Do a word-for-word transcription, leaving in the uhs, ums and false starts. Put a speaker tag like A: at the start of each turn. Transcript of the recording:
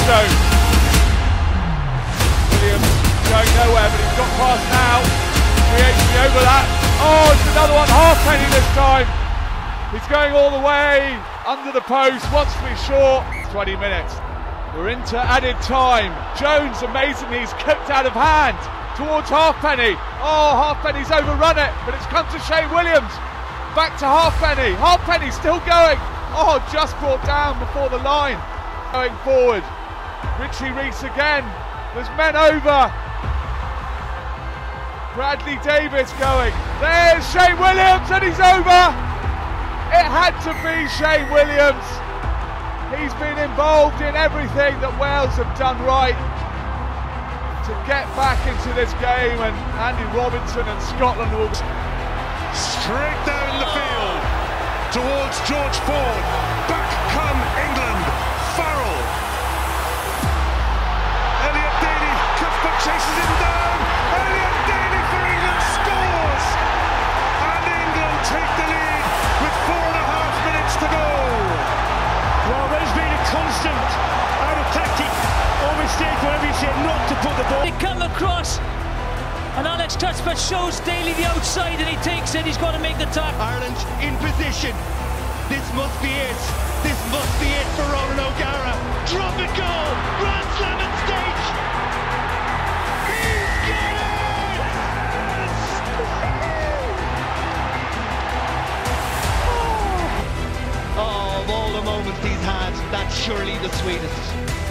A: Jones. Williams going nowhere, but he's got past now. Creates the overlap. Oh, it's another one. Halfpenny this time. He's going all the way under the post. Wants to be short. twenty minutes. We're into added time. Jones amazingly is kicked out of hand towards Halfpenny. Oh, Halfpenny's overrun it, but it's come to Shane Williams. Back to Halfpenny. Halfpenny still going. Oh, just brought down before the line. Going forward. Richie Reese again. There's men over. Bradley Davis going. There's Shane Williams and he's over. It had to be Shane Williams. He's been involved in everything that Wales have done right to get back into this game, and Andy Robinson and Scotland will...
B: Straight down the field towards George Ford. Back come England. Farrell. Elliot Daly. Cuthbert chases him down. Elliot Daly for England scores. And England take the lead with four and a half minutes to go.
C: Well, there's been a constant out of tactic or mistake wherever you say not to put the ball.
D: They come across, and Alex Touchford shows Daly the outside, and he takes it. He's got to make the tackle.
E: Ireland in position. This must be it. This must be it for Ronan O'Gara. Drop and goal. Grand Slam at stake. He's got it! Oh, of all the moments he's had, that's surely the sweetest.